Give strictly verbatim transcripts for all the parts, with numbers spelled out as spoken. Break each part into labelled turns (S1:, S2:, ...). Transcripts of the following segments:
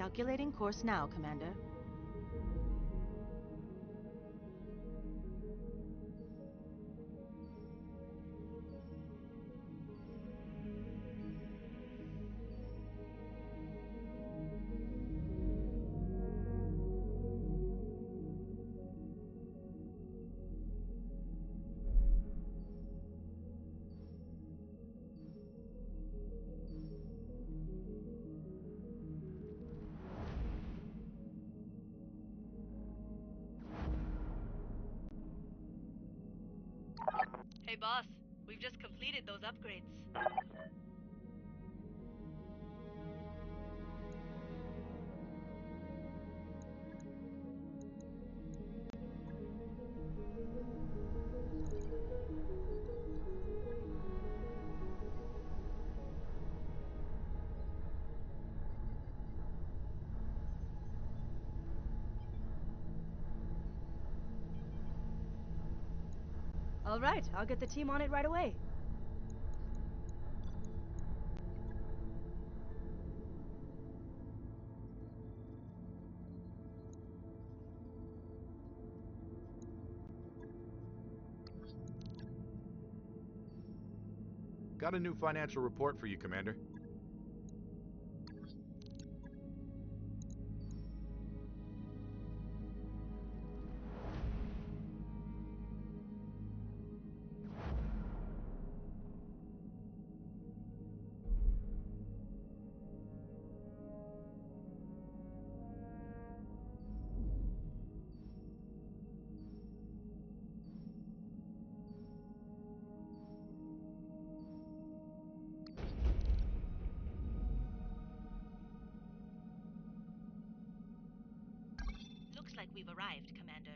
S1: Calculating course now, Commander.
S2: Hey boss, we've just completed those upgrades.
S1: All right, I'll get the team on it right away.
S3: Got a new financial report for you, Commander.
S2: Looks like we've arrived, Commander.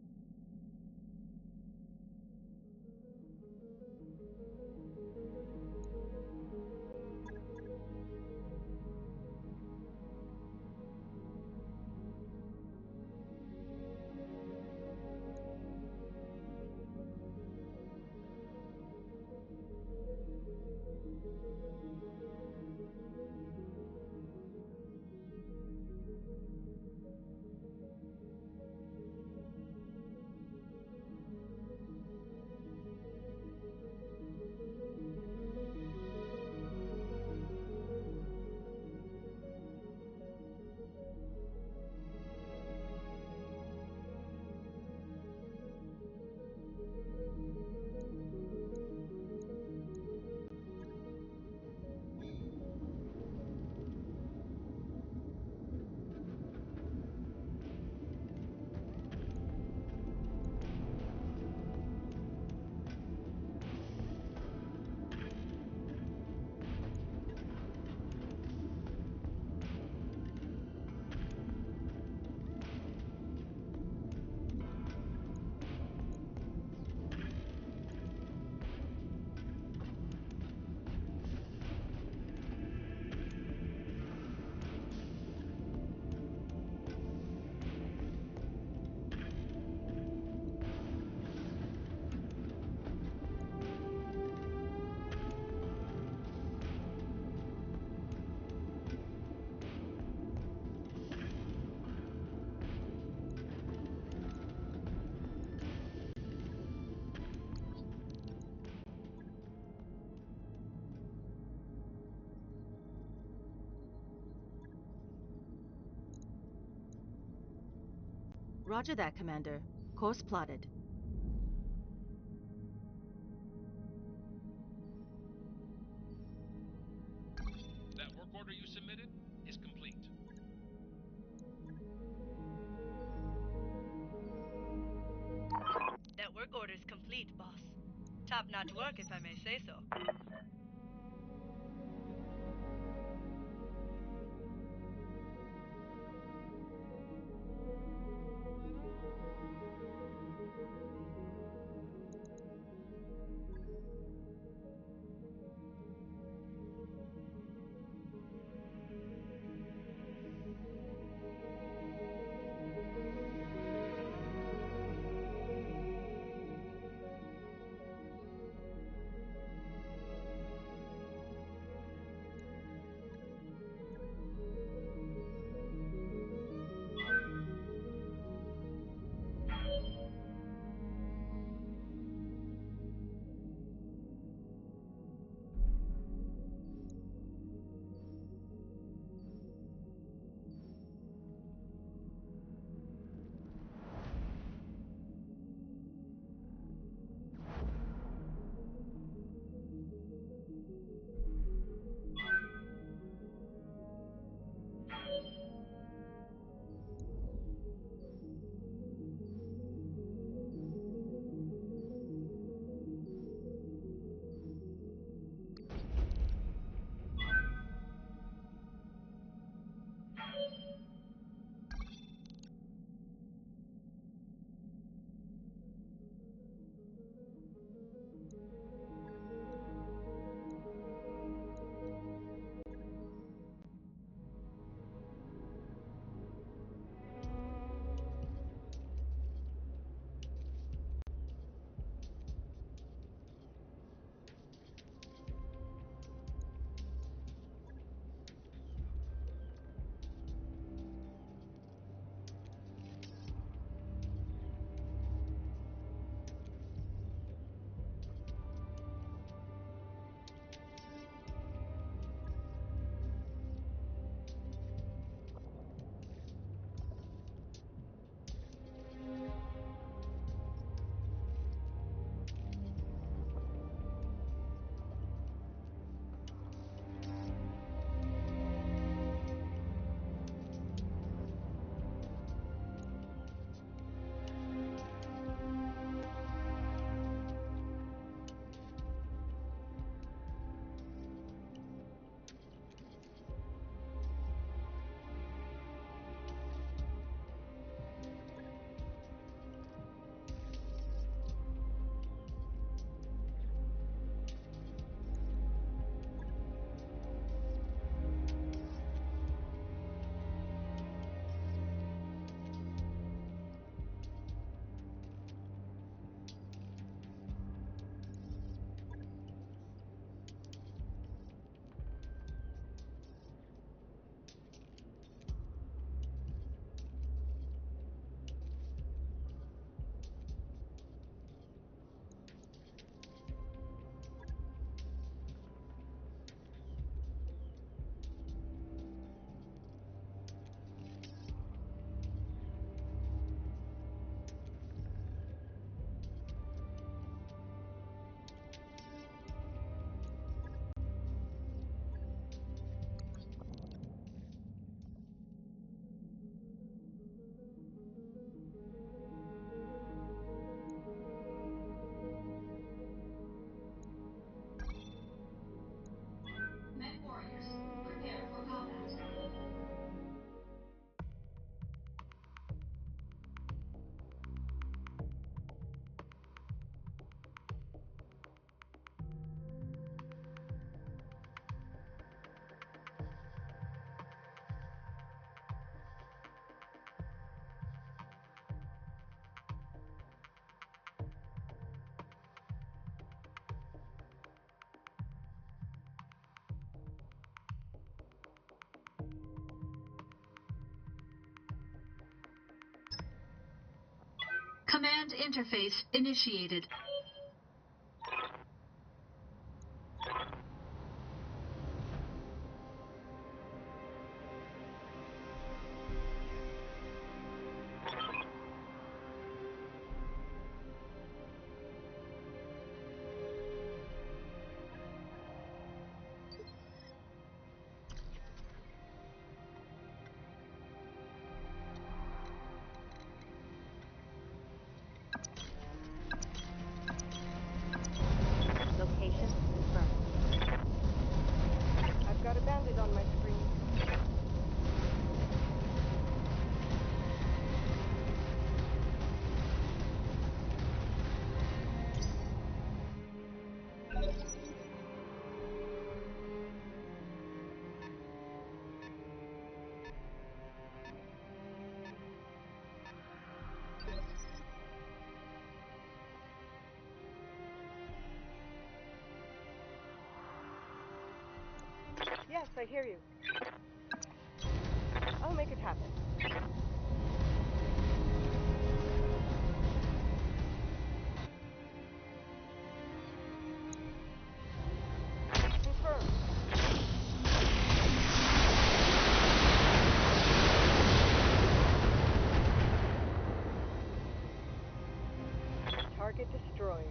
S1: Roger that, Commander. Course plotted.
S4: That work order you submitted is complete.
S2: That work order's complete, boss. Top-notch work, if I may say so.
S5: Command interface initiated.
S1: Location confirmed.
S6: I've got a bandit on my screen. Yes, I hear you. I'll make it happen. Confirmed. Target destroyed.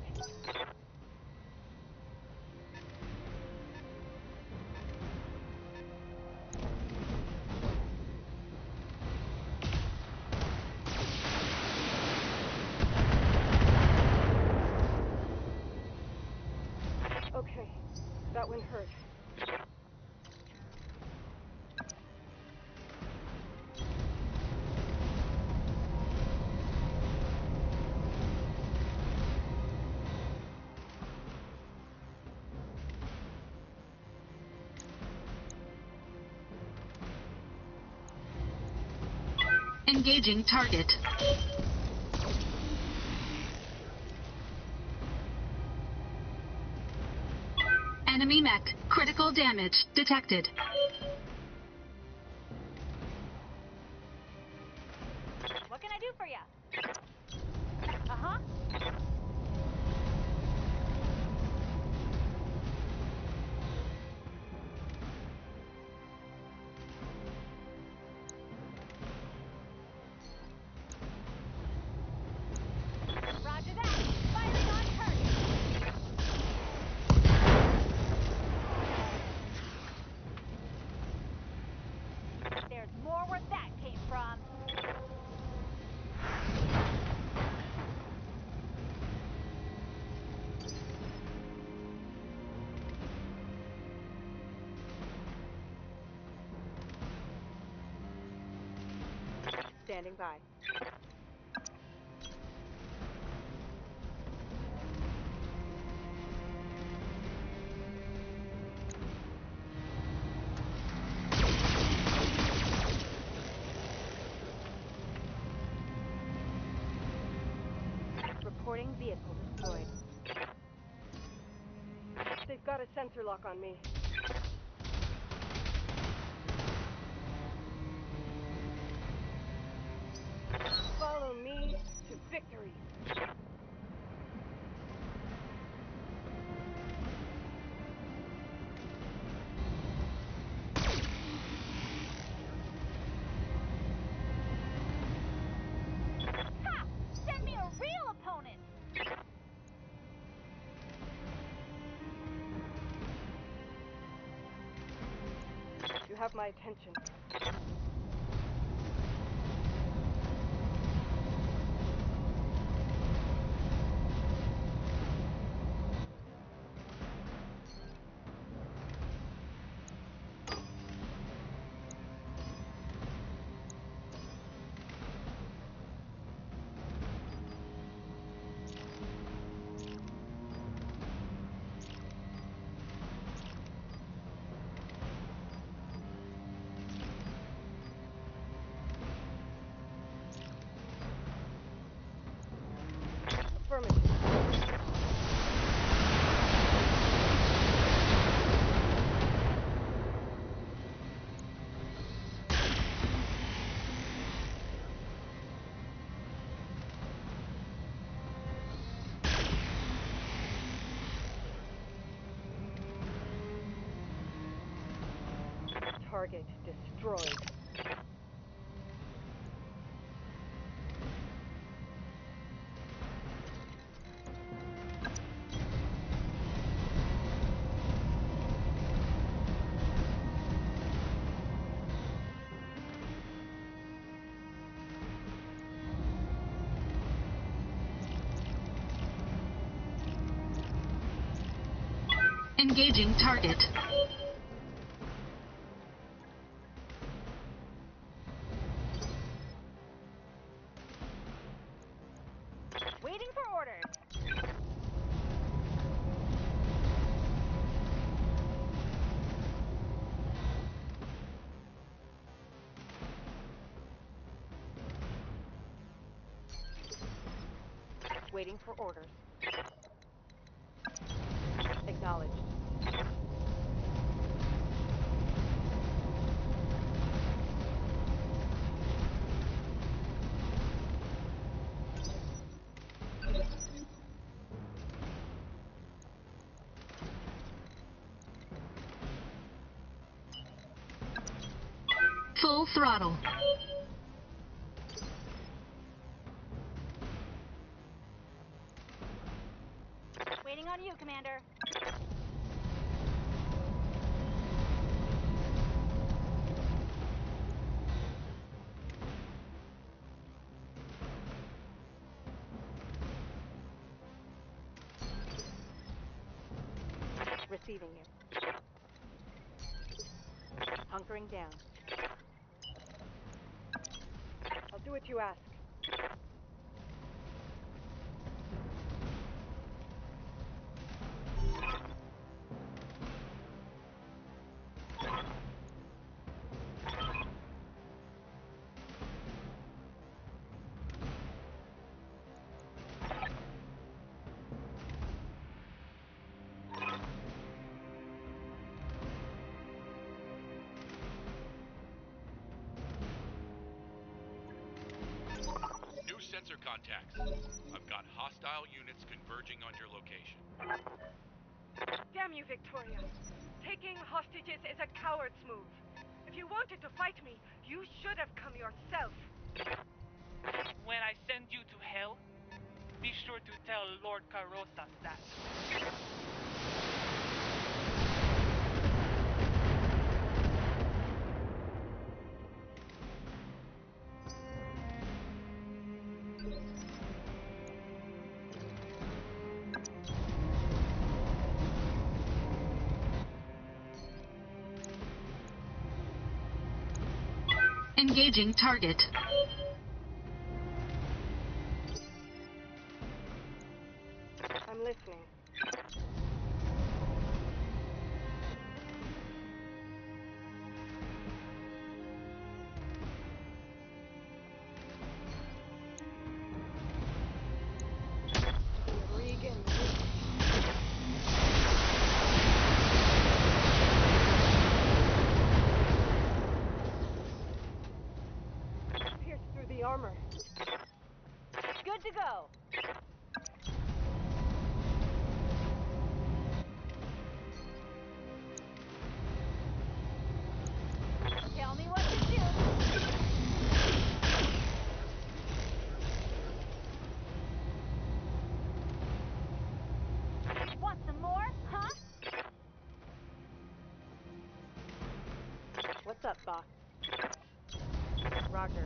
S6: Okay, that one hurt.
S5: Engaging target. Enemy mech. Critical damage detected.
S2: What can I do for you? Uh-huh. Roger that. Firing on target. There's more where that came from.
S6: Standing by.
S1: Reporting vehicle destroyed.
S6: They've got a sensor lock on me. Follow me to victory.
S2: Ha! Send me a real opponent!
S6: You have my attention. Target destroyed.
S5: Engaging target.
S6: Waiting for orders. Waiting for orders. Acknowledged.
S5: Full throttle.
S6: Waiting on you, Commander. Receiving you. Hunkering down. I'll do what you ask.
S4: New sensor contacts. I've got hostile units converging on your location.
S6: Damn you, Victoria. Taking hostages is a coward's move. If you wanted to fight me, you should have come yourself.
S2: When I send you to hell, be sure to tell Lord Carosas that.
S5: Engaging target.
S6: I'm listening. Regan. Pierced through the armor. Good to go. Tell me what to do. Want some more, huh? What's up, boss? Roger.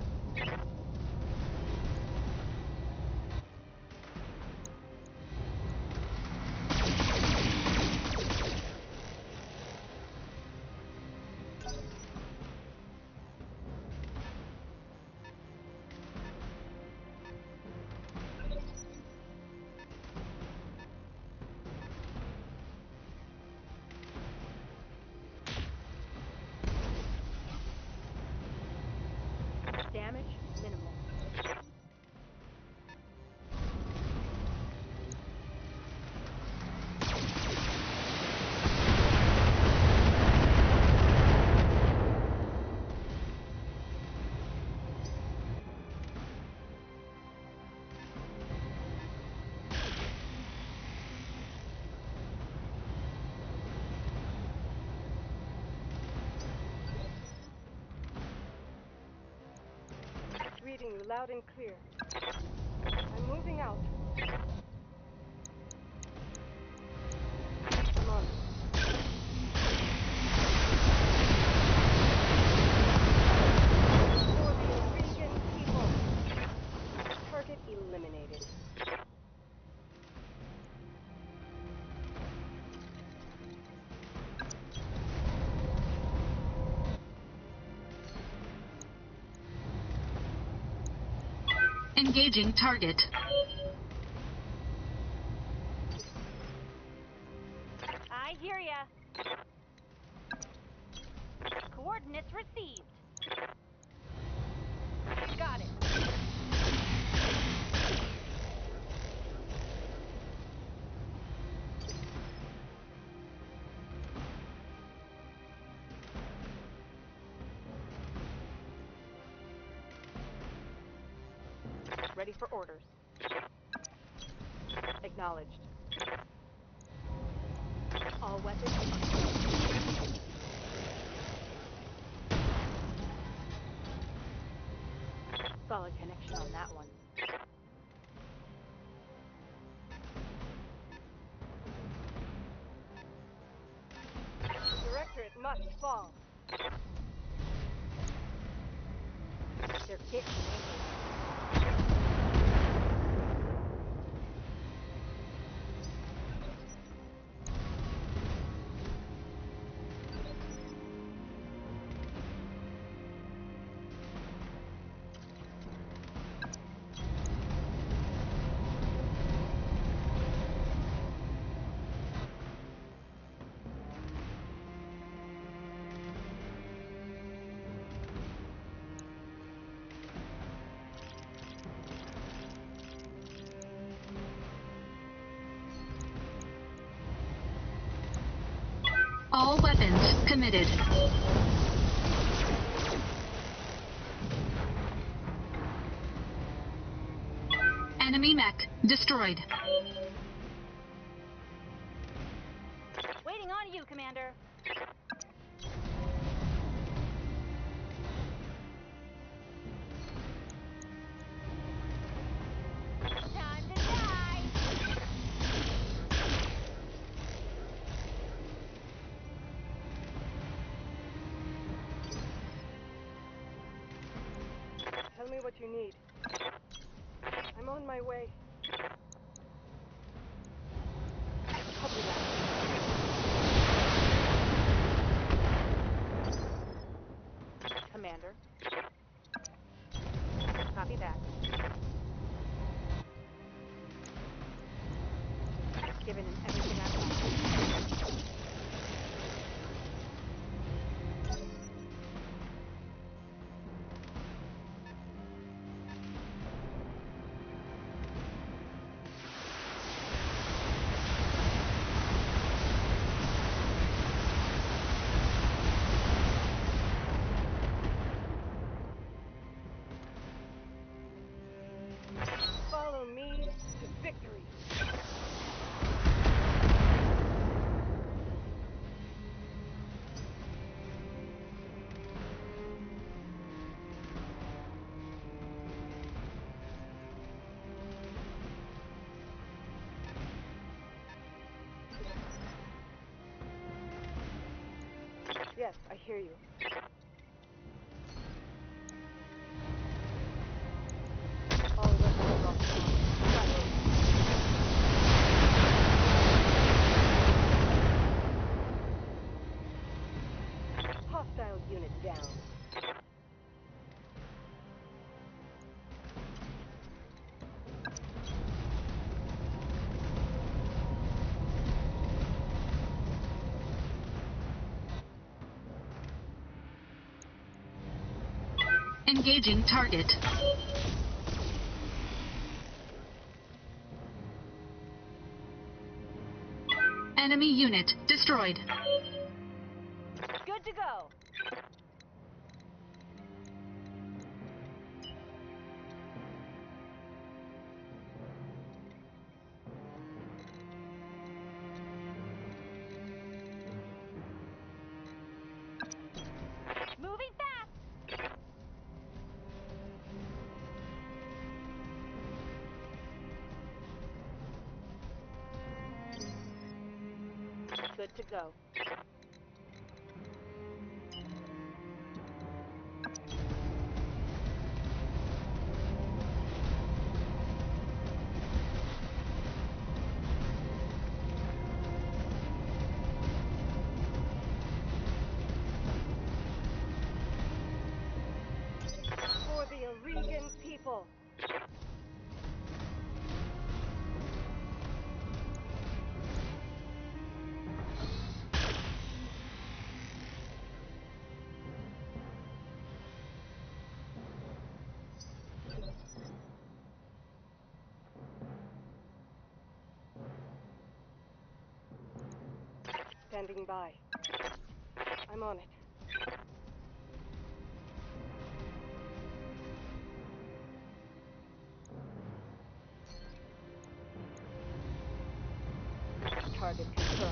S6: Damage minimal. Reading you loud and clear. I'm moving out. Come on. For the Regan people. Target eliminated.
S5: Engaging target.
S7: I hear ya. Coordinates received. Got it.
S6: Ready for orders. Acknowledged. All weapons are solid connection on that one. The Directorate must fall. They're getting angry.
S5: All weapons committed. Enemy mech destroyed.
S7: Waiting on you, Commander. Time to die.
S6: Tell me what you need. I'm on my way. Copy that. Commander. Copy that. Given everything I've got. Follow me to victory. Yes, I hear you. All weapons offline. Hostile unit down.
S5: Engaging target. Enemy unit destroyed.
S7: Good to go. Moving fast. Good to go.
S6: For the Aurigan people. Standing by. I'm on it. Target confirmed.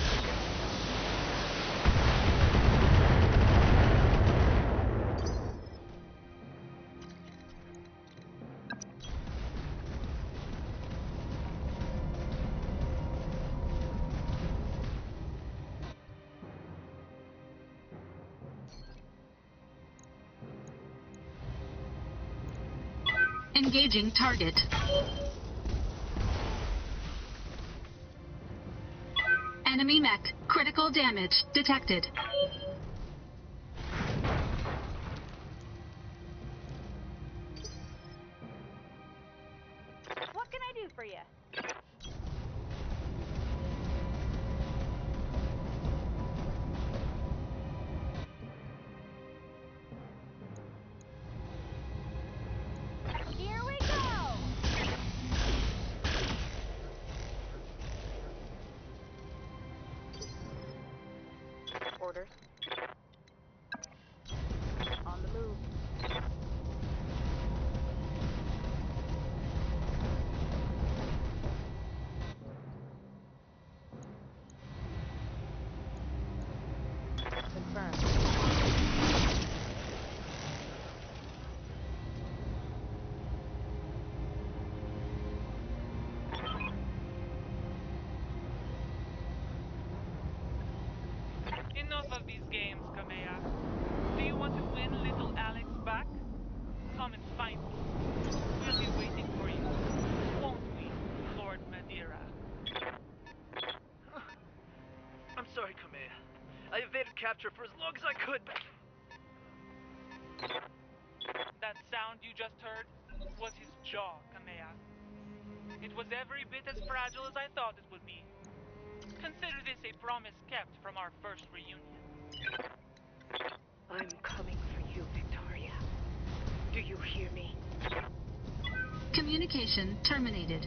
S5: Engaging target. Enemy mech. Critical damage detected.
S7: What can I do for you? Here we go! Orders. On the move. Confirmed.
S2: Enough of these games, Kamea. Do you want to win little Alex back? Come and find me. We'll be waiting for you. Won't we, Lord Madeira?
S8: I'm sorry, Kamea. I evaded capture for as long as I could, but...
S2: That sound you just heard was his jaw, Kamea. It was every bit as fragile as I thought it would be. Consider this a promise kept from our first reunion.
S6: I'm coming for you, Victoria. Do you hear me?
S5: Communication terminated.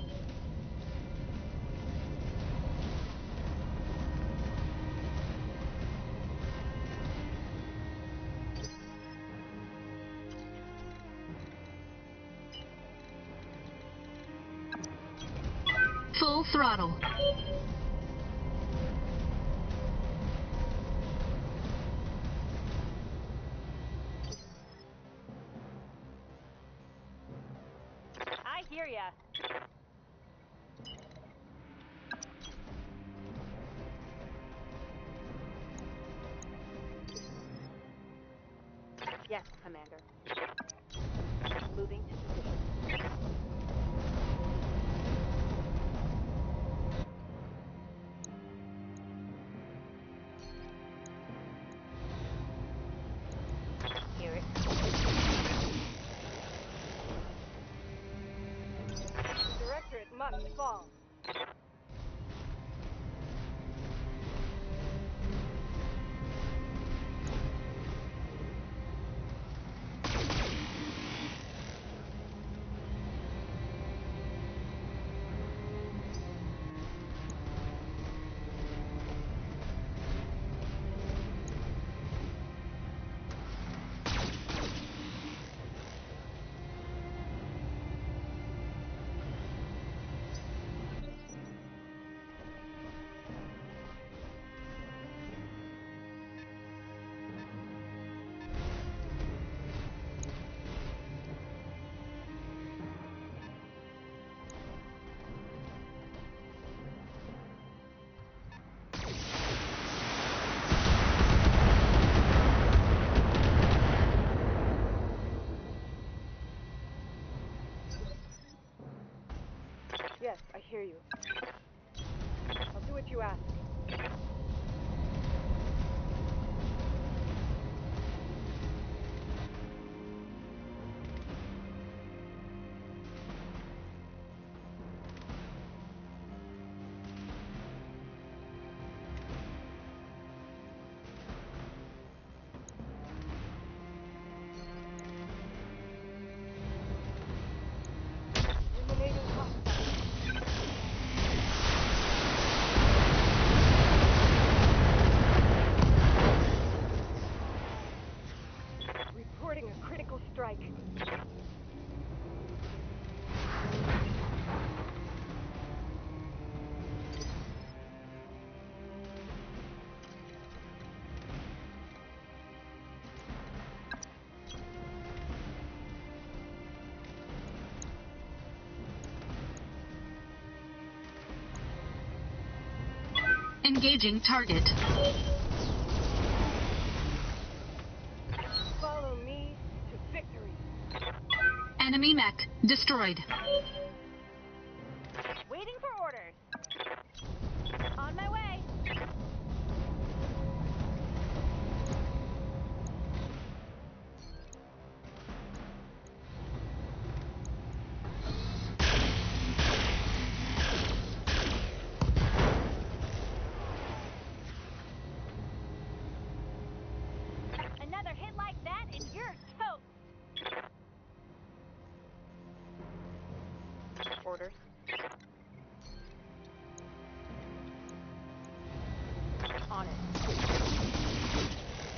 S5: Full throttle.
S7: I hear ya. Yes, Commander. Moving to position. Hear it.
S6: The Directorate must fall. ask. Eliminating hostiles. Reporting a critical strike.
S5: Engaging target.
S6: Follow me to victory.
S5: Enemy mech destroyed.
S7: Waiting for orders. On my way. Another hit like that and you're toast. Orders. On it.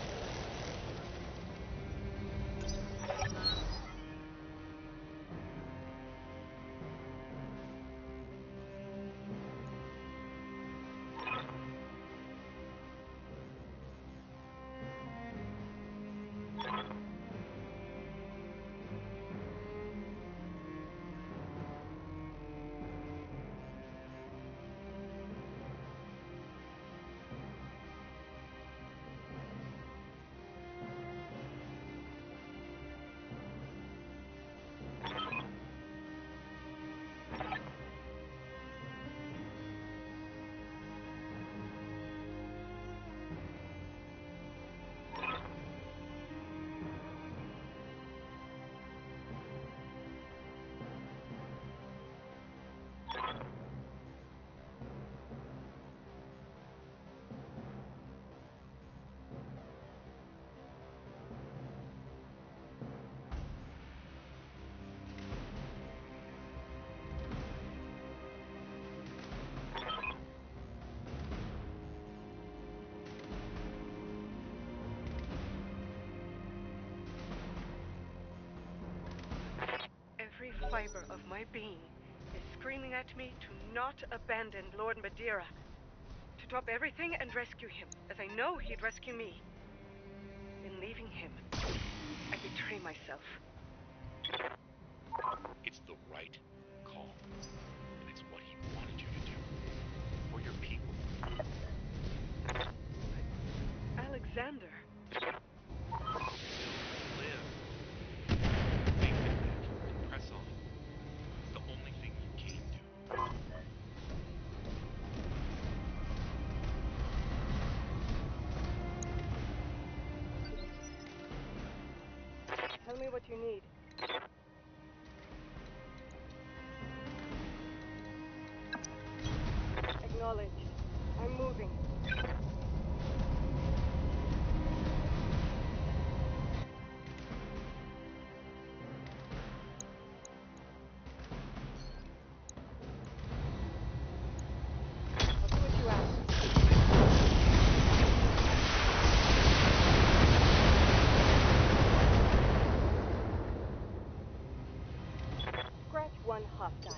S6: Every fiber of my being is screaming at me to not abandon Lord Madeira. To drop everything and rescue him, as I know he'd rescue me. In leaving him, I betray myself.
S4: It's the right call. And it's what he wanted you to do. For your people.
S6: Alexander.
S4: Live. Think and live. Press on. It's the only thing you can do.
S6: Tell me what you need. Acknowledged. I'm moving. I'll do what you ask. Scratch one hostile.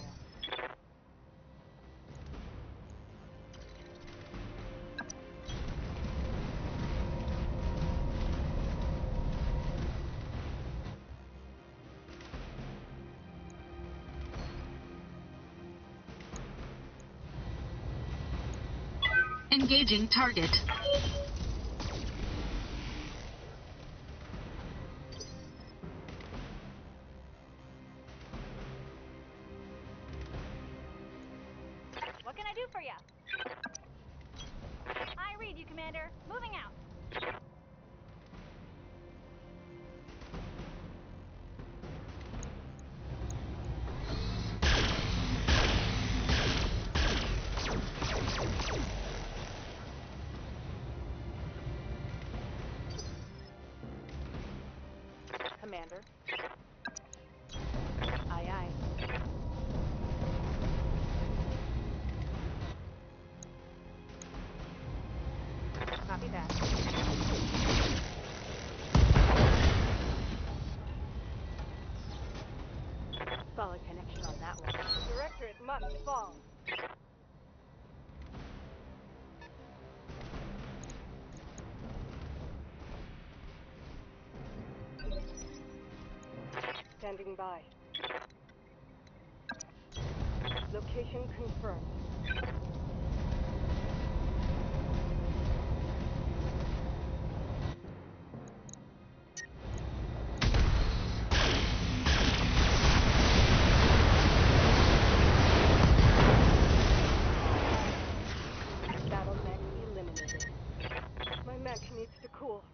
S5: Engaging target.
S7: What can I do for you? Commander. Moving out.
S1: Commander. Aye, aye. Copy that. Solid connection on that one.
S6: The Directorate must fall. Standing by. Location confirmed. Battle mech eliminated. My mech needs to cool.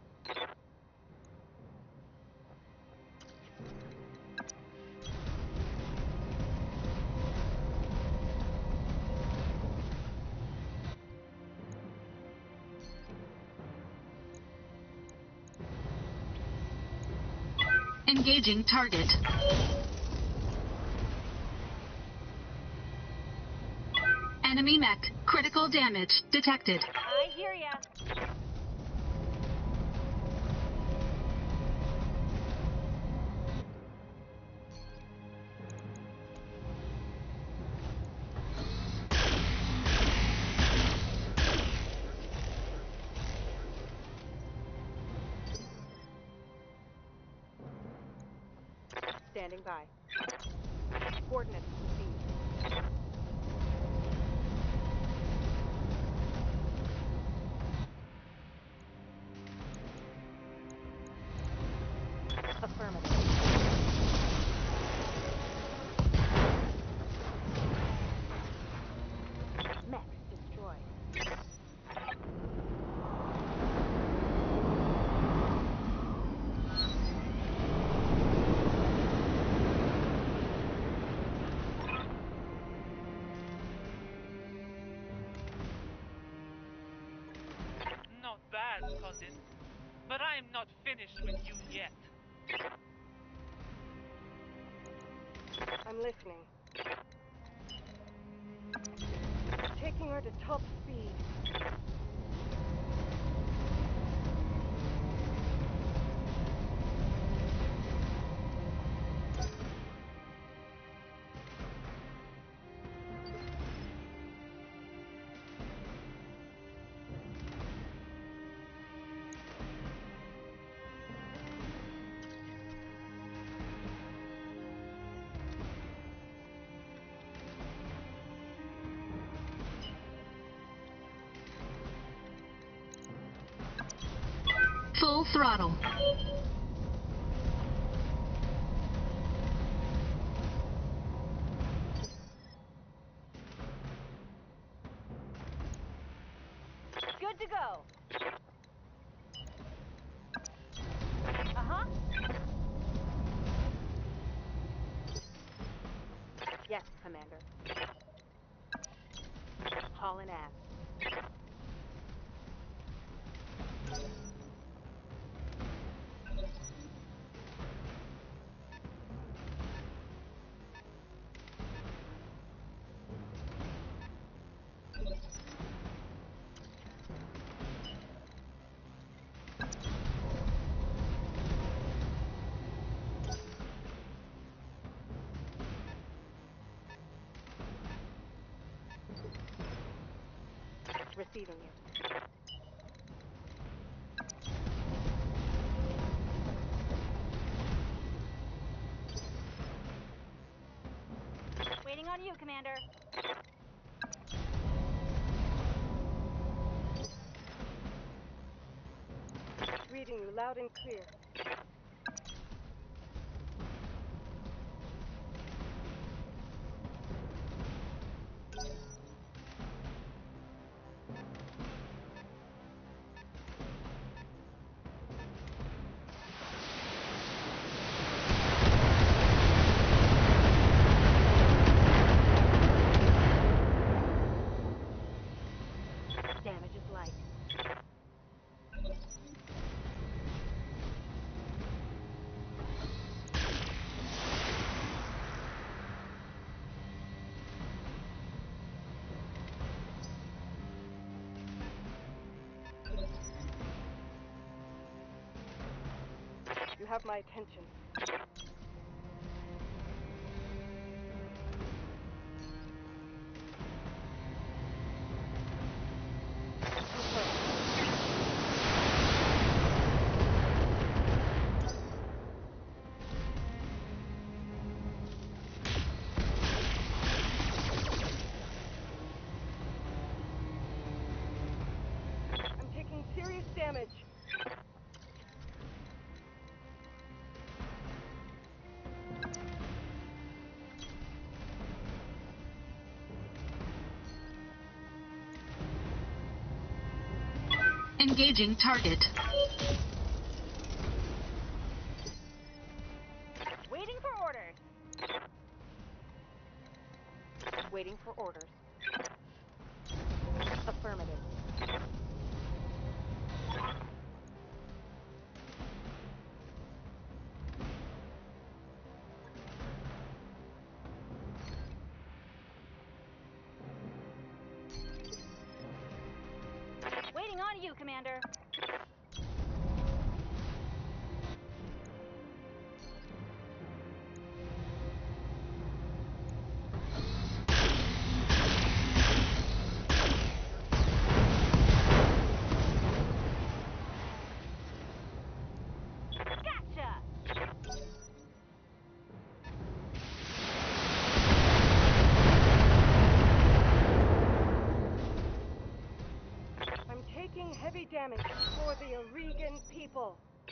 S5: Engaging target. Enemy mech. Critical damage detected.
S7: I hear ya.
S1: Standing by. Coordinates received. Affirmative. Mech destroyed.
S2: Not bad, cousin. But I am not finished with you yet.
S6: I'm listening. Taking her to top speed.
S5: Full throttle.
S7: Good to go. Uh-huh.
S1: Yes, Commander. Hauling ass. Receiving you.
S7: Waiting on you, Commander.
S6: Reading you loud and clear. have my attention. I'm taking serious damage.
S5: Engaging target.
S7: Waiting for orders.
S1: Waiting for orders. Affirmative.
S7: Waiting on you, Commander. Gotcha!
S6: I'm taking heavy damage for the Aurigan people.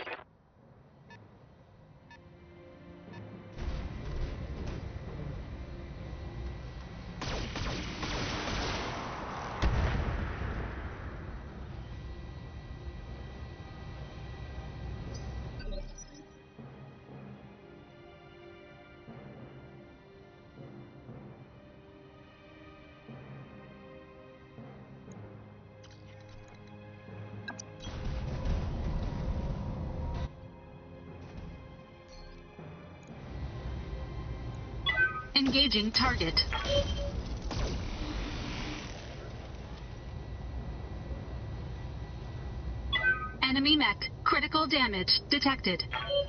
S5: Engaging target. Enemy mech. Critical damage detected.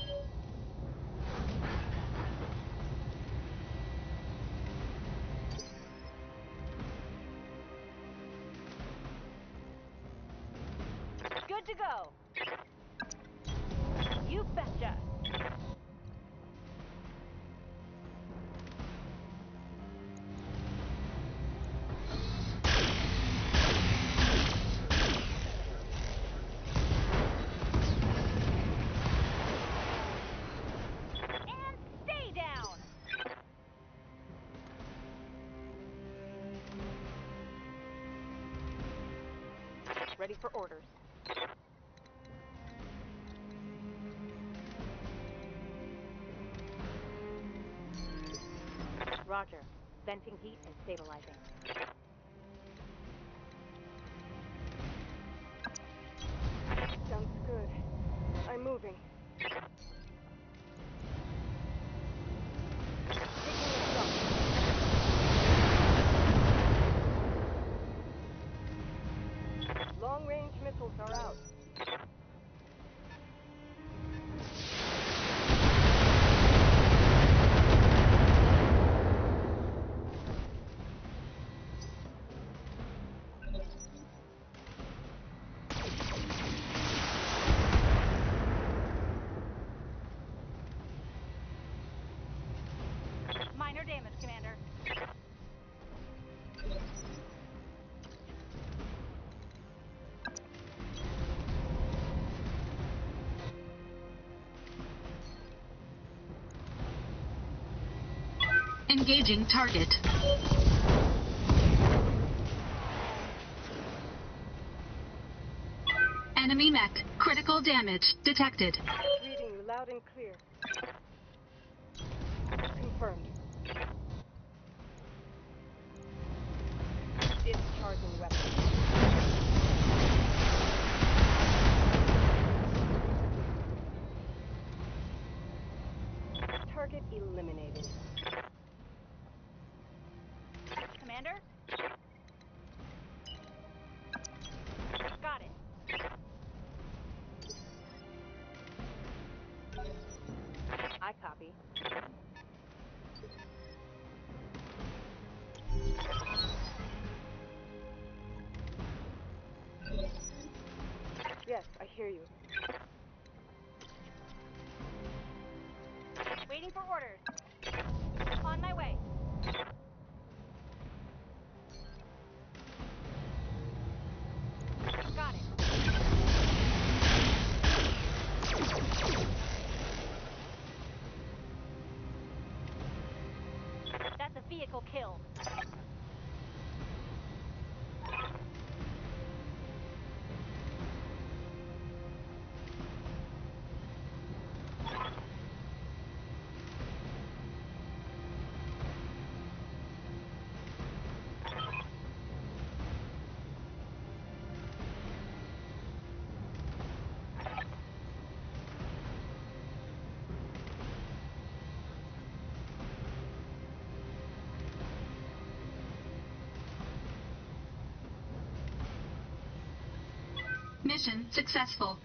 S7: Good to go. You betcha. And stay down.
S1: Ready for orders. Roger. Venting heat and stabilizing.
S6: Sounds good. I'm moving. Taking a shot. Long-range missiles are out.
S7: Minor damage, Commander.
S5: Engaging target. Enemy mech. Critical damage detected.
S6: Reading you loud and clear. Confirmed. Discharging weapon. Target eliminated.
S7: Commander? Got it.
S6: Yes, I hear you.
S7: Waiting for orders. On my way. Got it. That's a vehicle kill.
S5: Mission successful.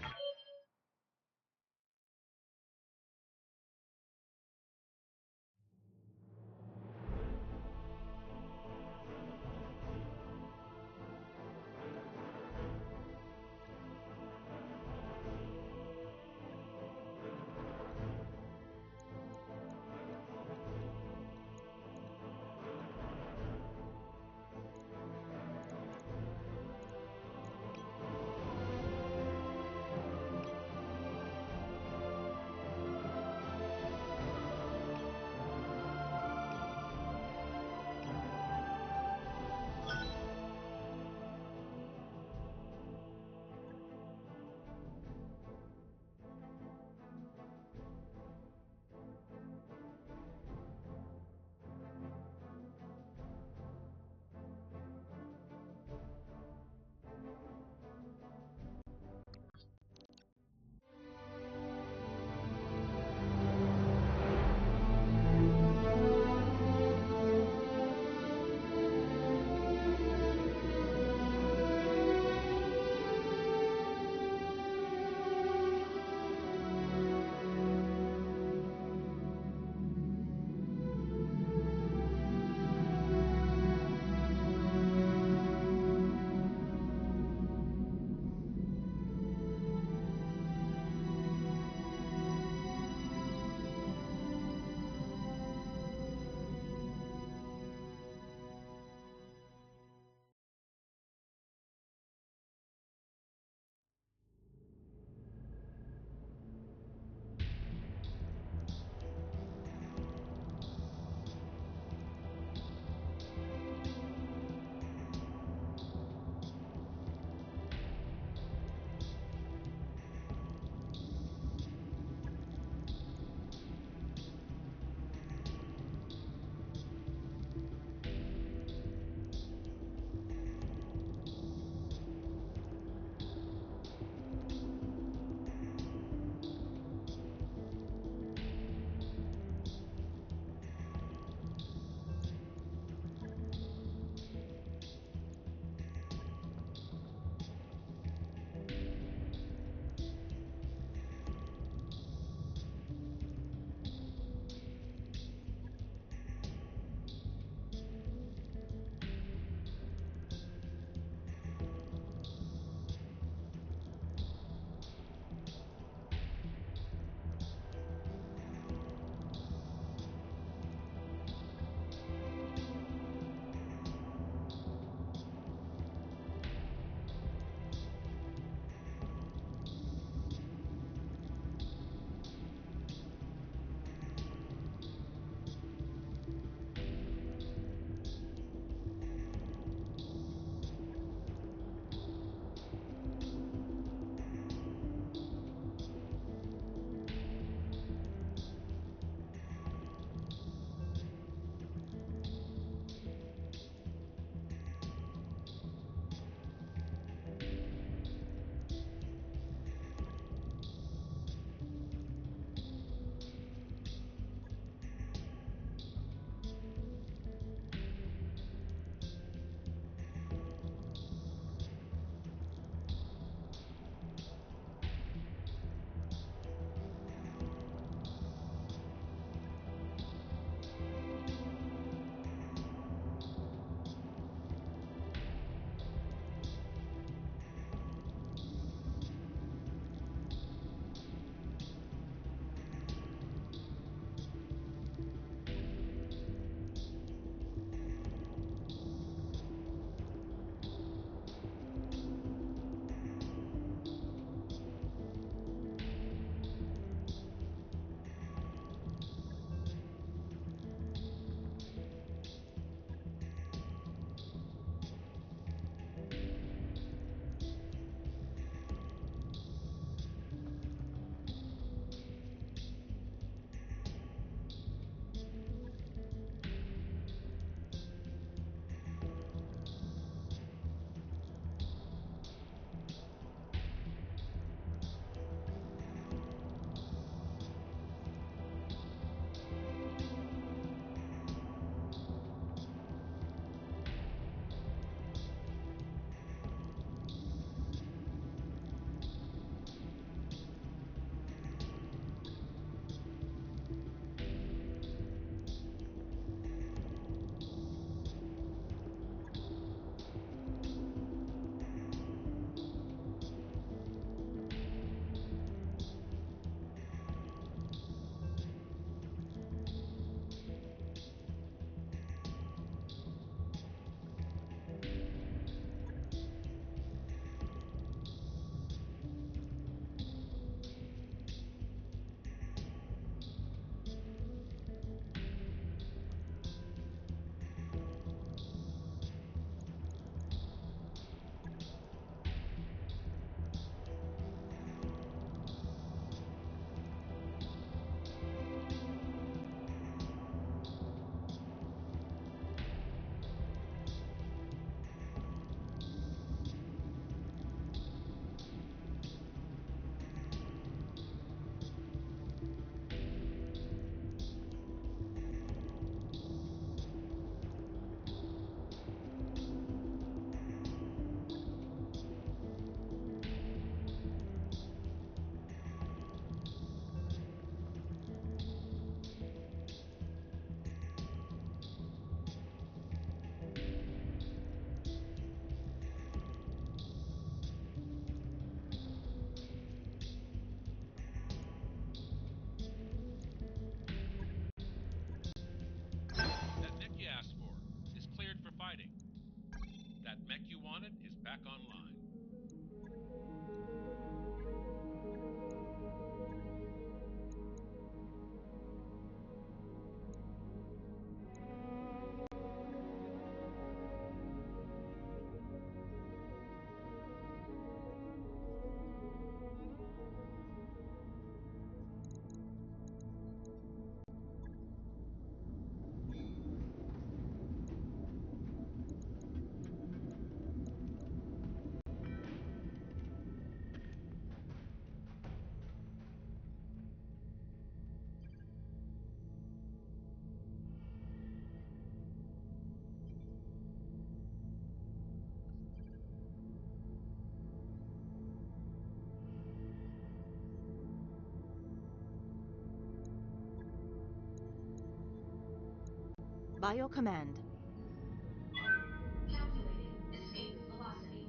S1: Bio command.
S5: Calculating escape velocity.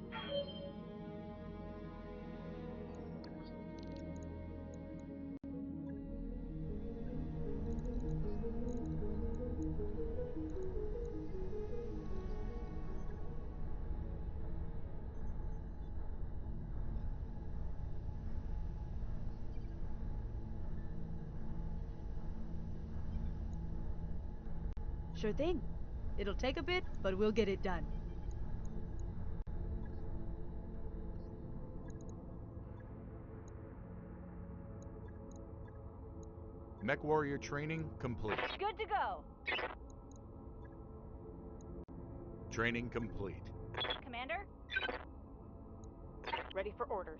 S1: Sure thing. It'll take a bit, but we'll get it done.
S3: Mech warrior training complete.
S7: Good to go.
S3: Training complete.
S7: Commander? Ready for orders.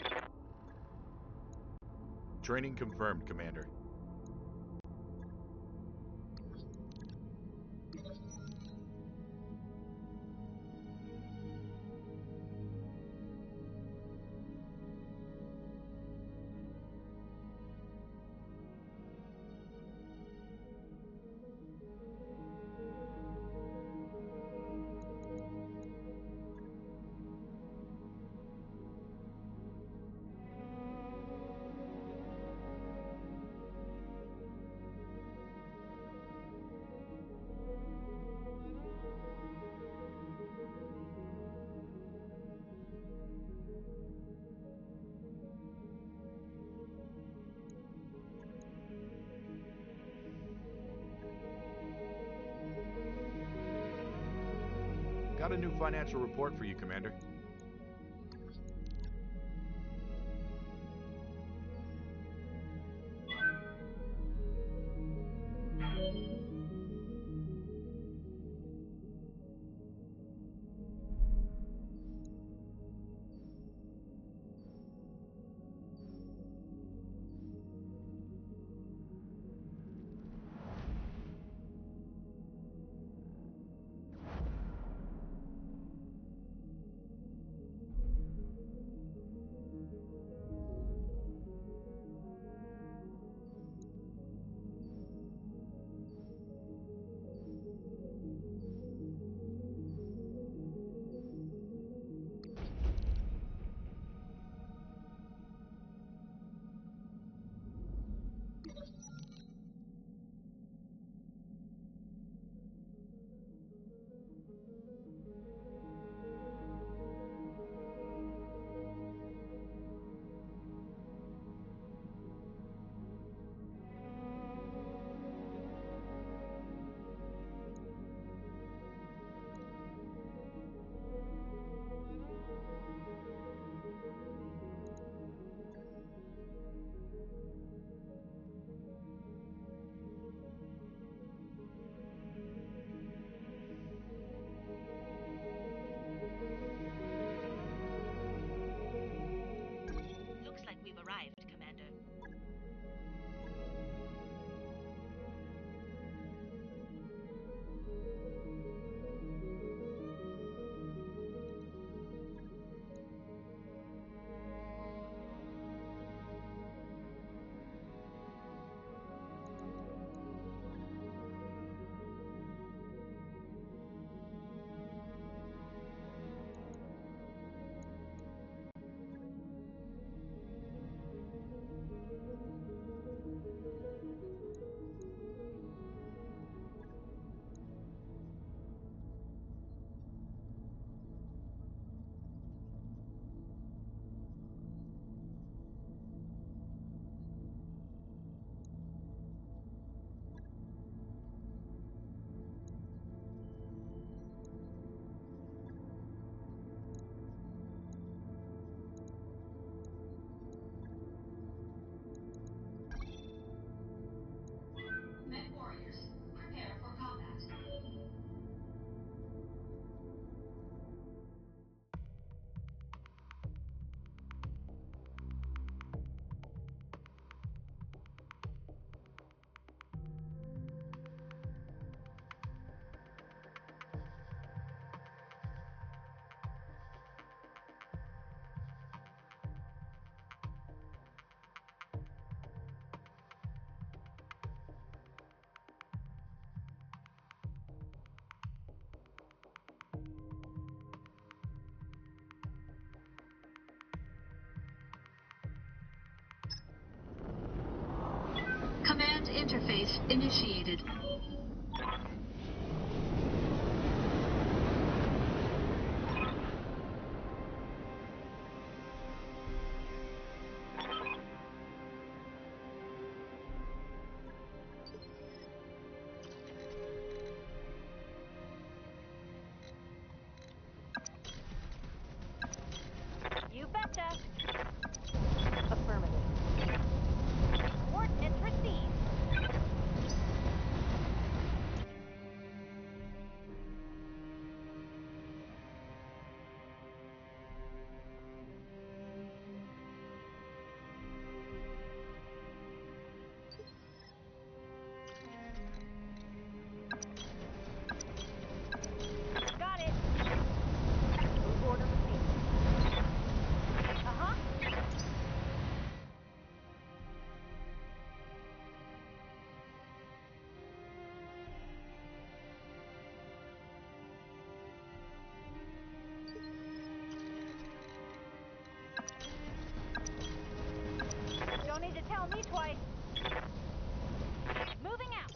S3: Training confirmed, Commander. Got a new financial report for you, Commander.
S9: Interface initiated.
S7: You betcha. Affirmative. Coordinates received. Got it. Move order received. Uh-huh. Don't need to tell me twice. Moving out.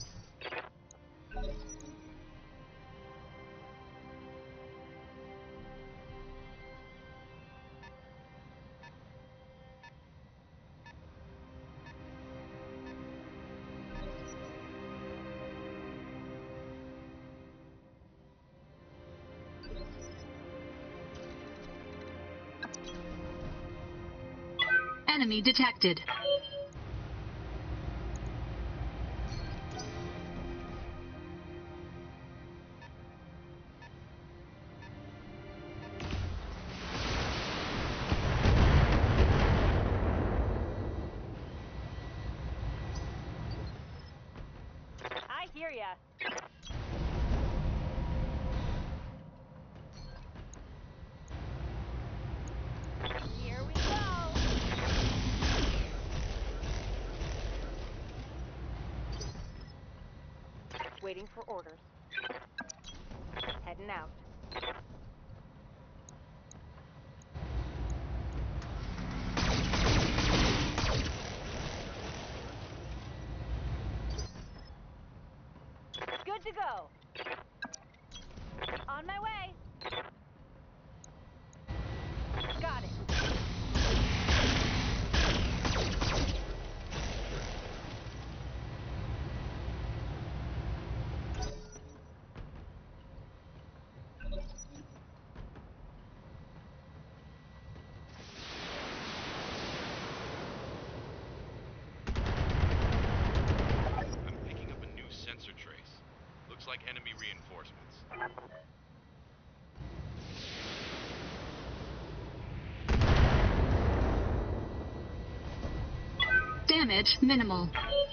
S9: Enemy detected.
S7: I hear ya. Here we go. Waiting for orders. Heading out. Good to go. On my way. Got it.
S4: I'm picking up a new sensor trace. Looks like enemy reinforcements.
S9: Damage minimal.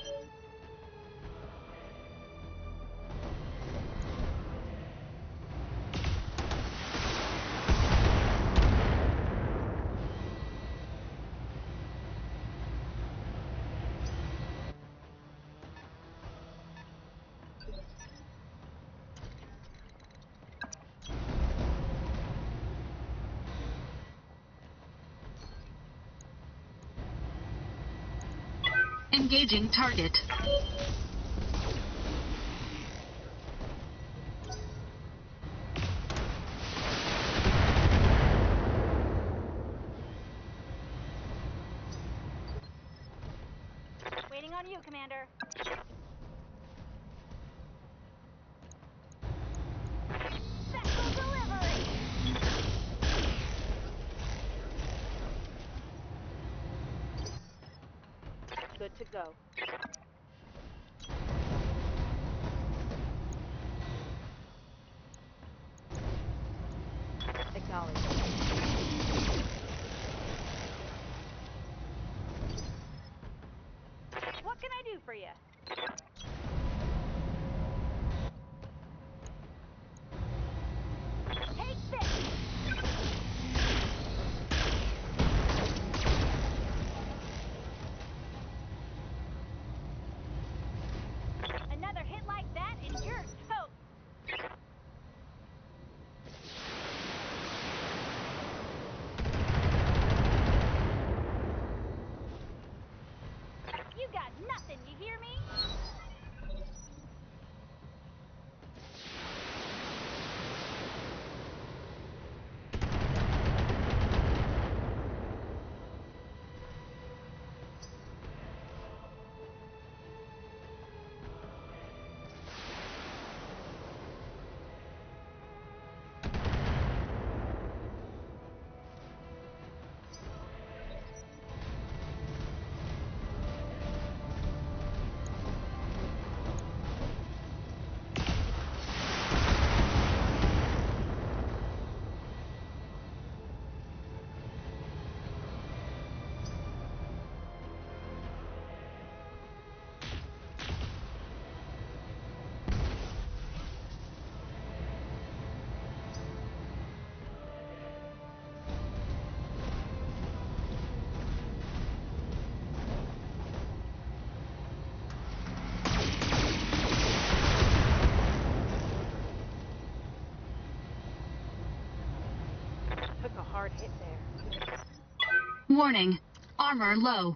S9: Engaging target.
S7: Waiting on you, Commander. Vessel delivery. Good to go. Acknowledged. What can I do for you? Take this!
S9: Warning. Armor low.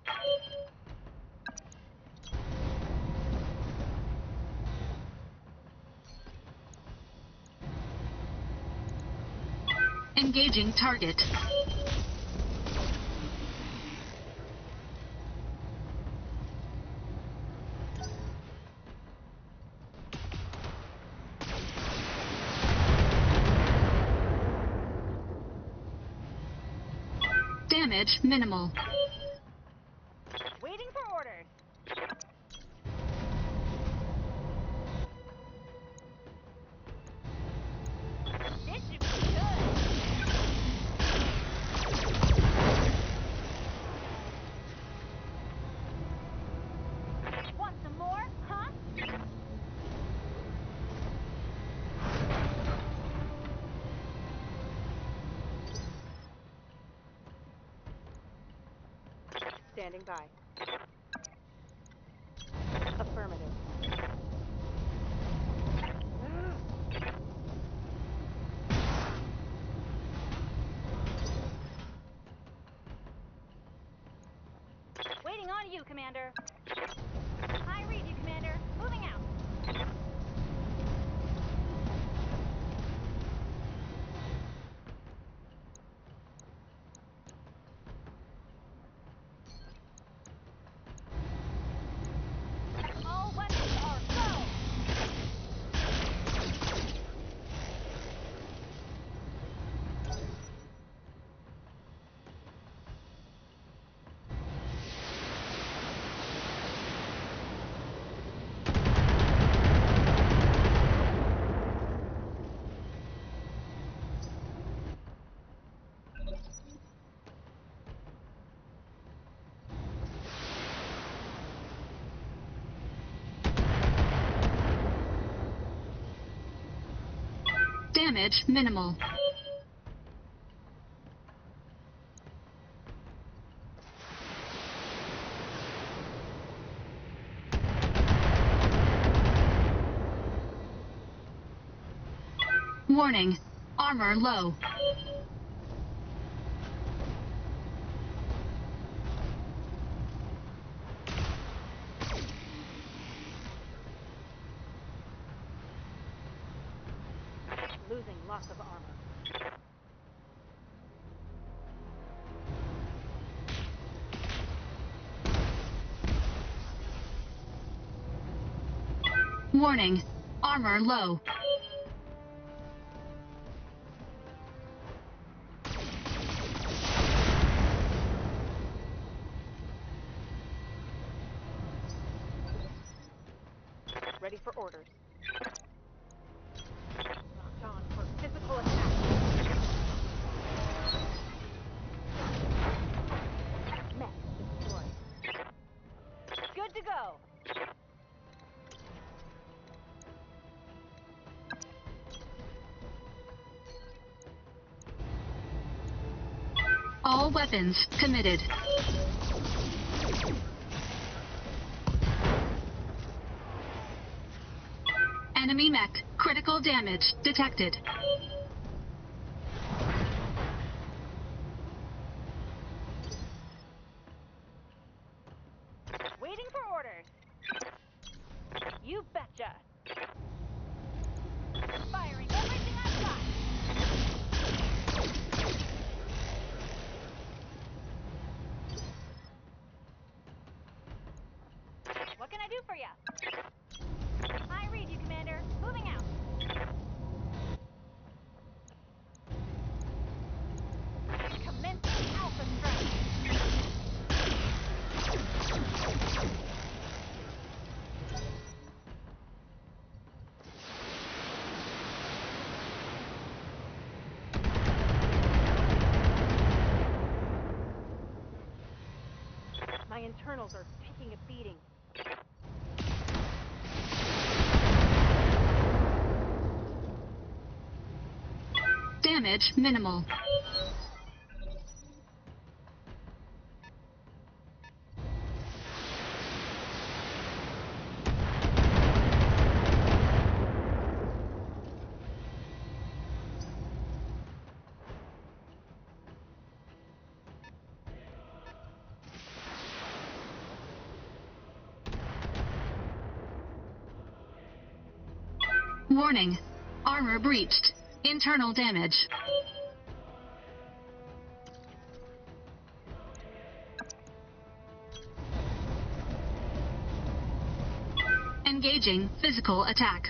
S9: Engaging target. Damage minimal.
S7: Waiting for orders. This should be good. Want some more, huh?
S6: Standing by. Affirmative.
S7: Waiting on you, Commander. I read you, Commander. Moving out. All weapons are low.
S9: Damage minimal. Warning. Armor low.
S7: Losing lots of armor.
S9: Warning. Armor low.
S6: Ready for orders.
S7: Locked on for physical attack. Mech destroyed. Good to go.
S9: All weapons committed. Enemy mech. Critical damage detected.
S7: Waiting for orders. You betcha. Firing everything I've got. What can I do for ya? I read you, Commander. Moving out. Commencing Alpha Strike.
S6: My internals are taking a beating.
S9: Damage minimal. Warning. Armor breached. Internal damage. Engaging physical attack.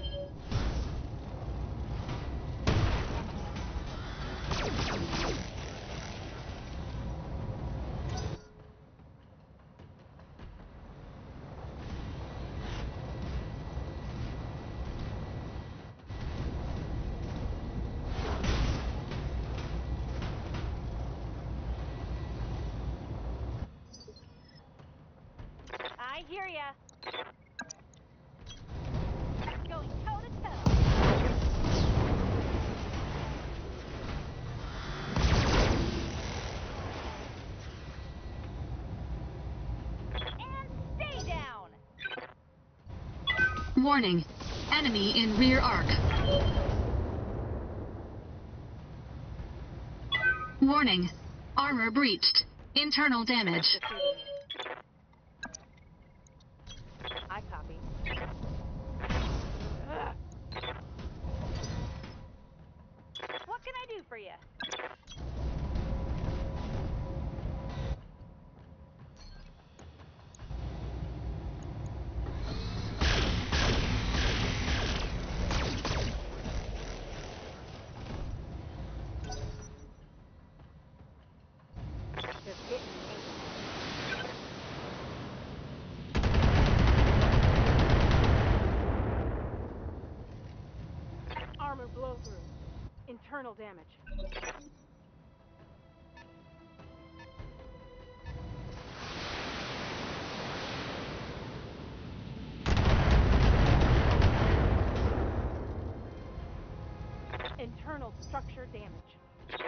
S7: I hear ya. Going toe to toe. And stay down.
S9: Warning. Enemy in rear arc. Warning. Armor breached. Internal damage.
S7: I copy. Ugh. What can I do for you? Just getting me. Armor blow through. Internal damage. Internal structure damage.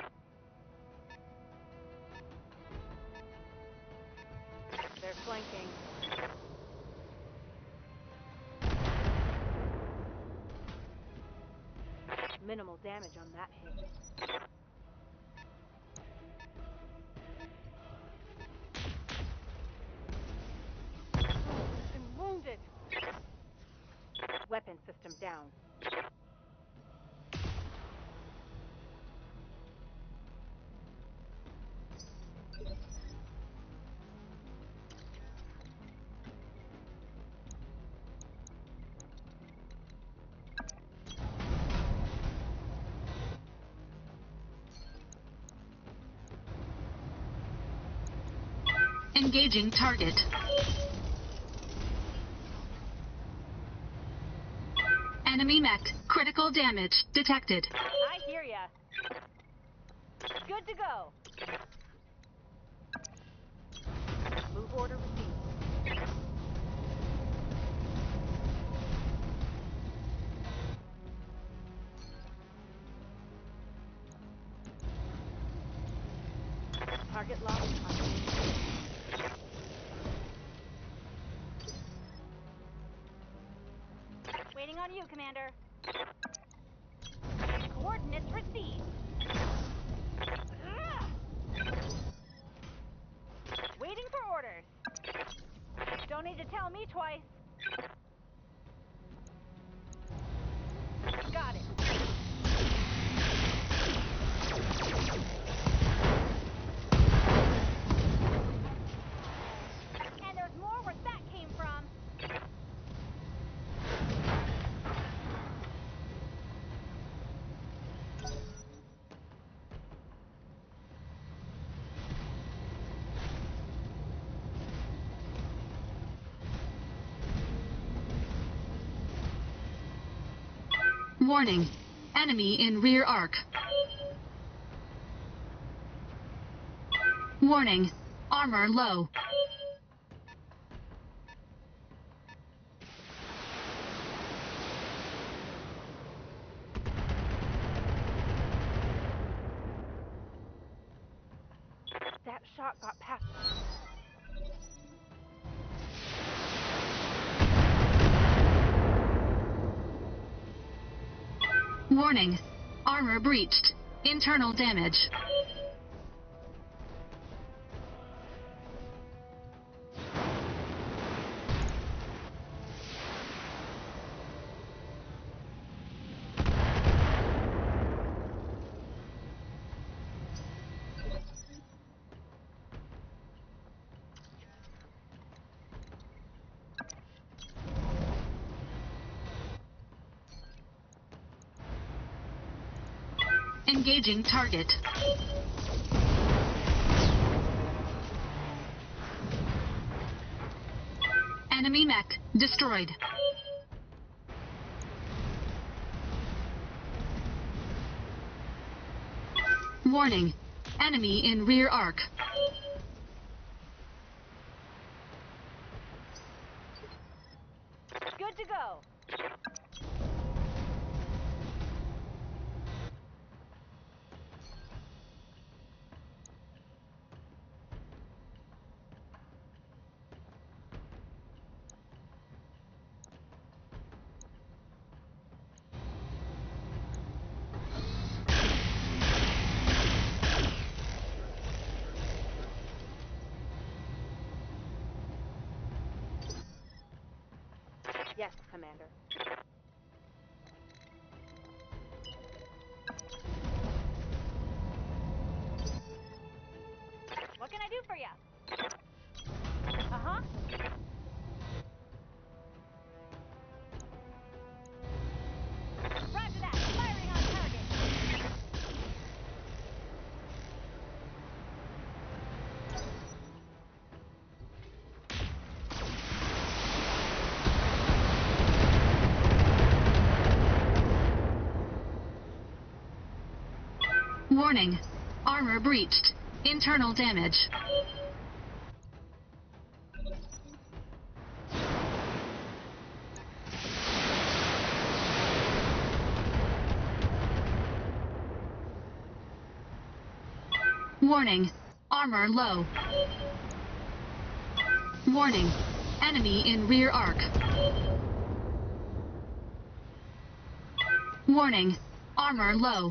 S7: They're flanking. Minimal damage on that hit. I'm wounded. Weapon system down.
S9: Engaging target. Enemy mech. Critical damage detected.
S7: I hear ya. Good to go. Move order received. Target locked. Waiting on you, Commander. Coordinates received. Ah! Waiting for orders. Don't need to tell me twice. Got it. And there's more where that came from.
S9: Warning. Enemy in rear arc. Warning. Armor low.
S7: That shot got past.
S9: Warning. Armor breached. Internal damage. Engaging target. Enemy mech destroyed. Warning. Enemy in rear arc.
S7: Good to go. Yes, Commander. What can I do for you? Uh-huh. Roger that. Firing on target.
S9: Warning. Armor breached. Internal damage. Warning. Armor low. Warning. Enemy in rear arc. Warning. Armor low.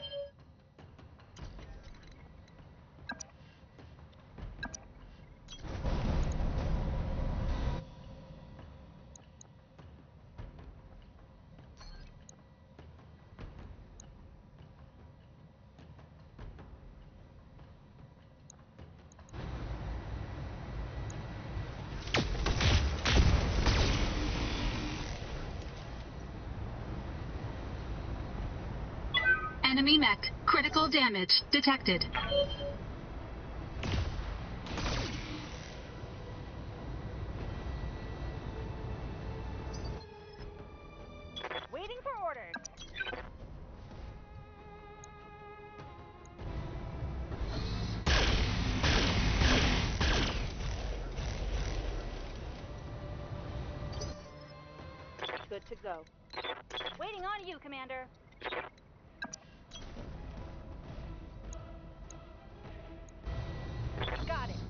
S9: Enemy mech. Critical damage detected.
S7: Waiting for orders. Good to go. Waiting on you, Commander. Got it.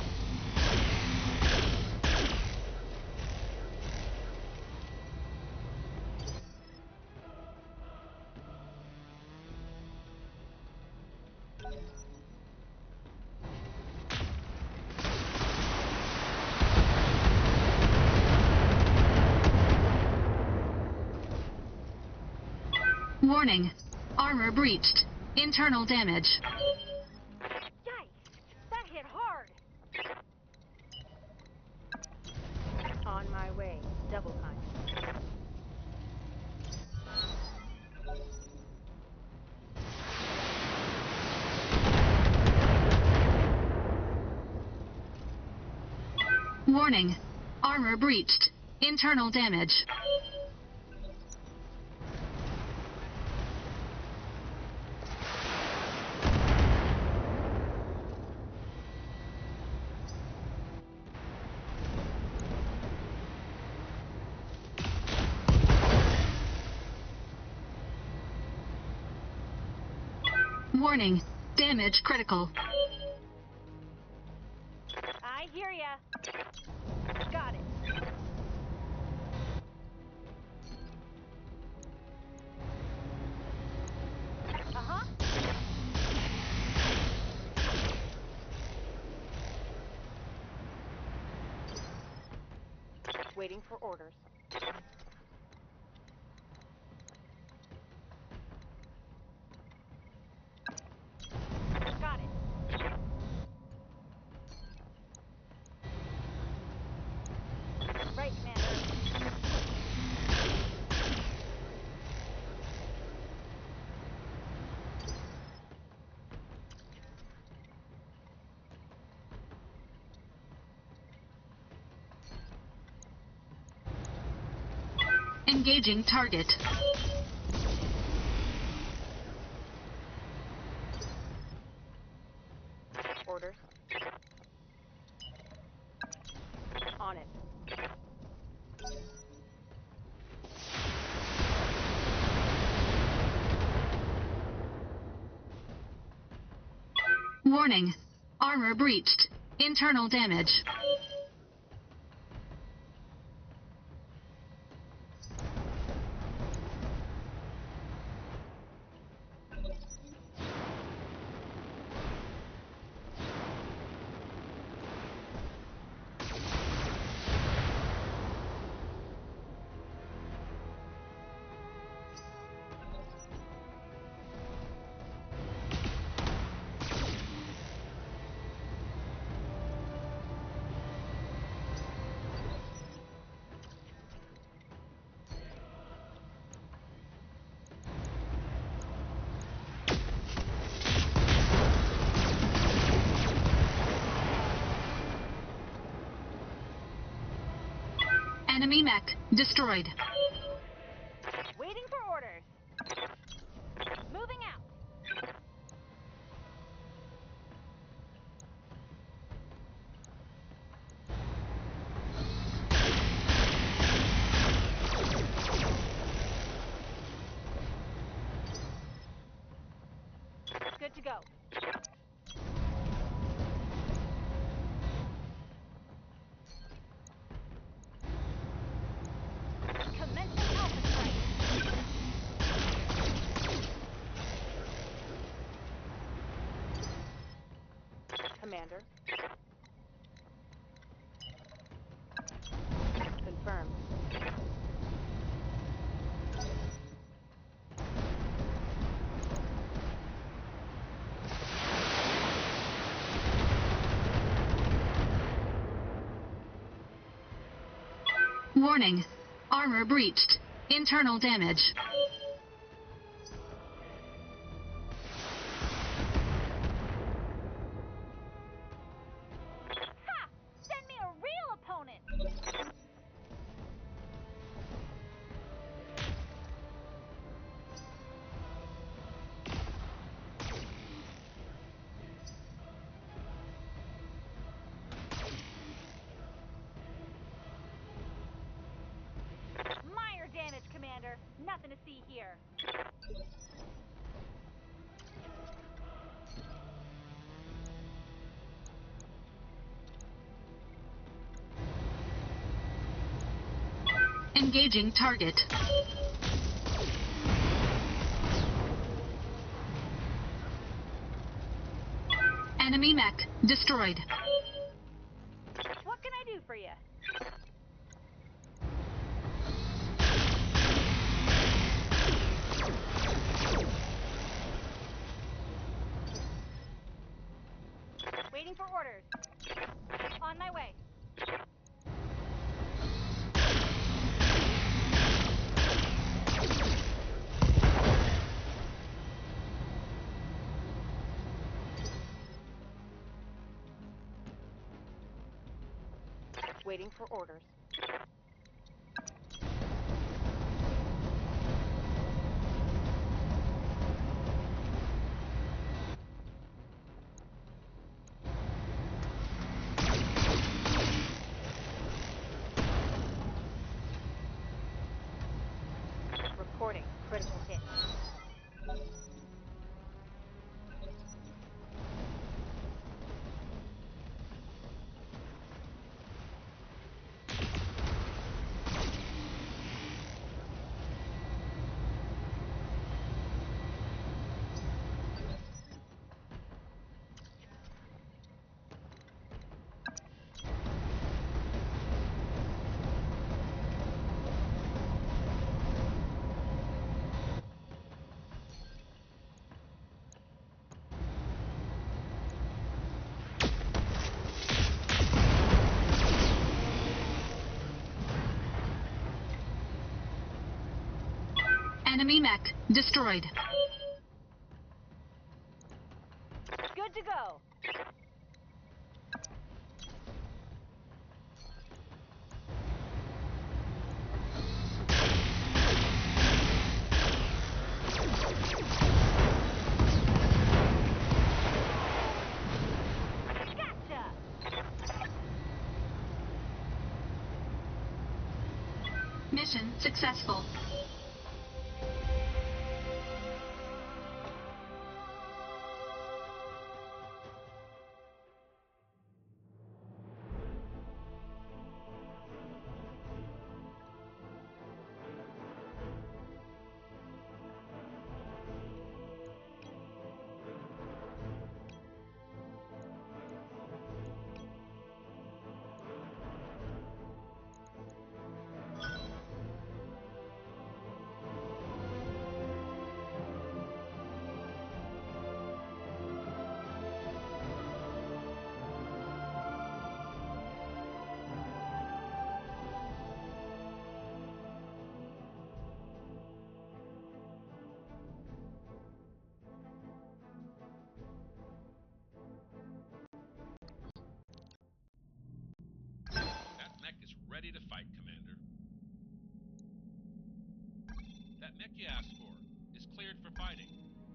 S9: Warning. Armor breached. Internal damage.
S7: Yikes! That hit hard! On my way. Double time.
S9: Warning. Armor breached. Internal damage. Warning. Damage critical.
S7: I hear ya. Got it. Uh-huh. Waiting for orders. Got it. Right, Commander.
S9: Engaging target.
S7: Orders. On it.
S9: Warning. Armor breached. Internal damage. Enemy mech destroyed.
S7: Waiting for orders. Moving out. Good to go. Commencing Alpha Strike. Commander. Confirmed.
S9: Warning. Armor breached. Internal damage.
S7: Ha! Send me a real opponent! Minor damage, Commander. Nothing to see here.
S9: Engaging target. Enemy mech destroyed.
S7: What can I do for you? Waiting for orders. On my way. Waiting for orders. Reporting critical hit.
S9: Enemy mech destroyed.
S7: Good to go.
S9: Mission successful.
S10: That mech is ready to fight, Commander. That mech you asked for is cleared for fighting.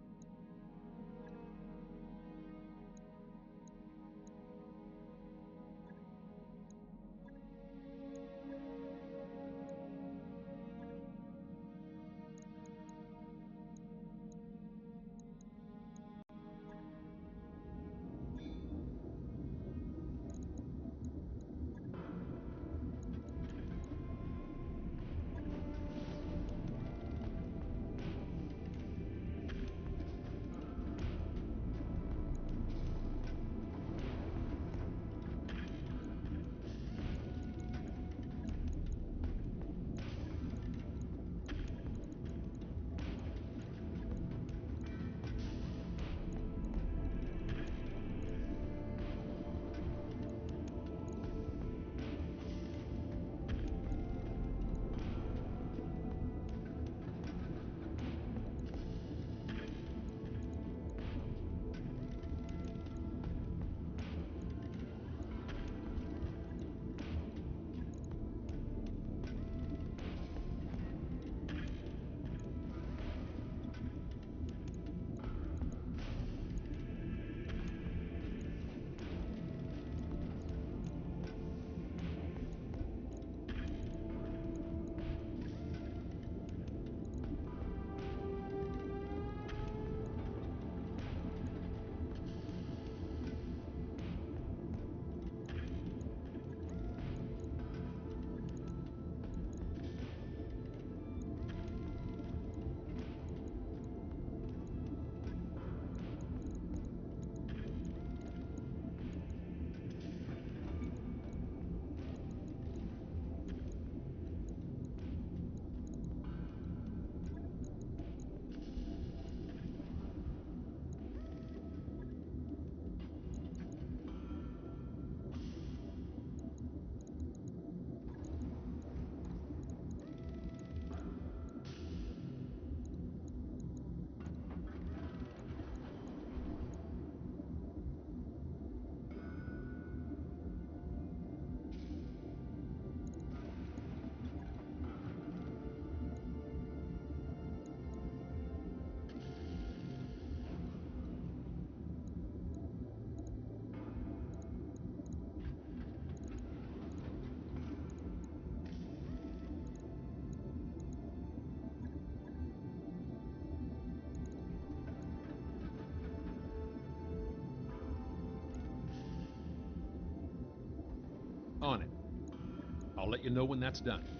S10: On it. I'll let you know when that's done.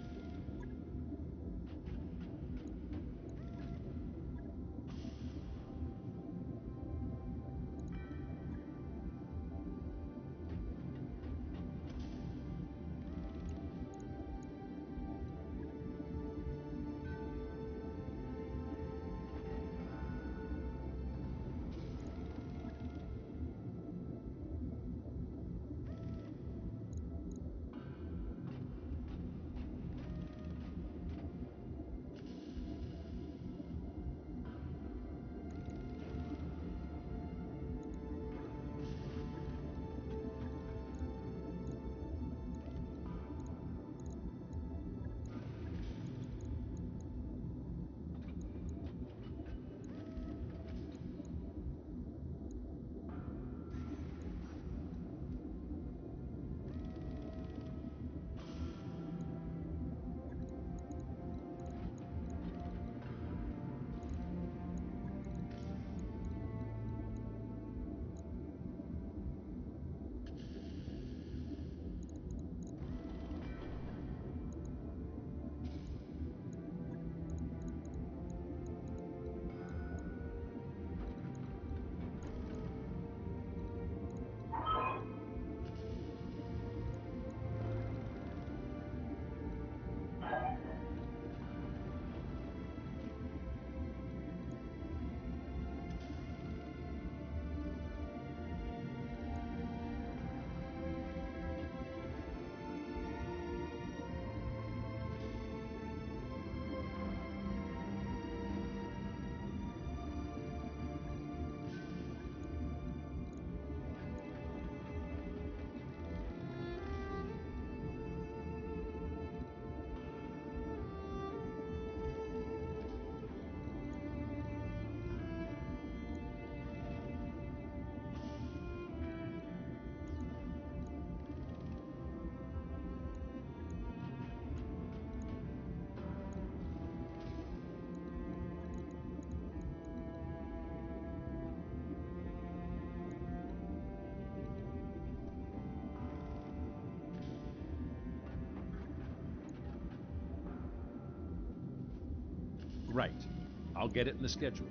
S11: Right. I'll get it in the schedule.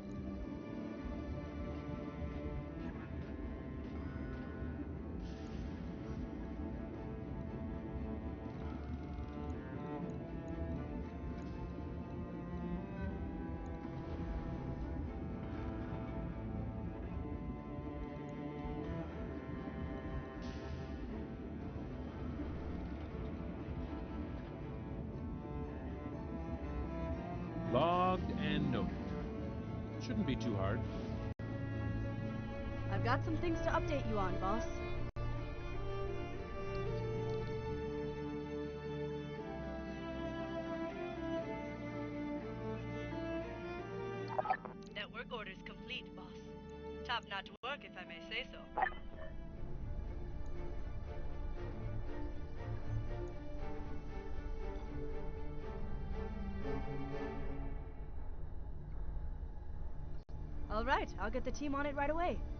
S11: Logged and noted. Shouldn't be too hard.
S1: I've got some things to update you on, boss.
S12: Network orders complete, boss. Top-notch work, if I may say so.
S1: All right, I'll get the team on it right away.